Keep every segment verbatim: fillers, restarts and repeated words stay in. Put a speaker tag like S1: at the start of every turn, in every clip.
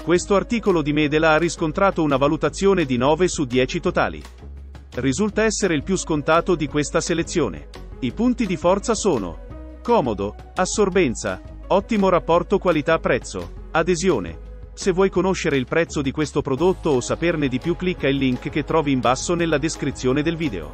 S1: Questo articolo di Medela ha riscontrato una valutazione di nove su dieci totali. Risulta essere il più scontato di questa selezione. I punti di forza sono: comodo, assorbenza, ottimo rapporto qualità-prezzo, adesione. Se vuoi conoscere il prezzo di questo prodotto o saperne di più, clicca il link che trovi in basso nella descrizione del video.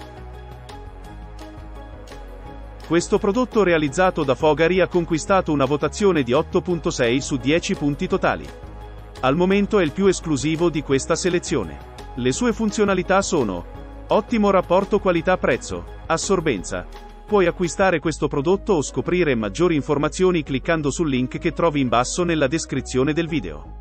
S1: Questo prodotto realizzato da Fogari ha conquistato una votazione di otto virgola sei su dieci punti totali. Al momento è il più esclusivo di questa selezione. Le sue funzionalità sono: ottimo rapporto qualità-prezzo, assorbenza. Puoi acquistare questo prodotto o scoprire maggiori informazioni cliccando sul link che trovi in basso nella descrizione del video.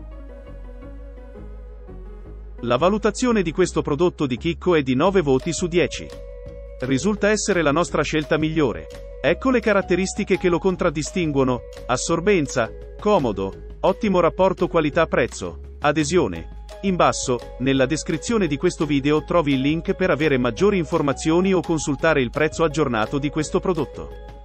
S1: La valutazione di questo prodotto di Chicco è di nove voti su dieci. Risulta essere la nostra scelta migliore. Ecco le caratteristiche che lo contraddistinguono: assorbenza, comodo, ottimo rapporto qualità-prezzo, adesione. In basso, nella descrizione di questo video trovi il link per avere maggiori informazioni o consultare il prezzo aggiornato di questo prodotto.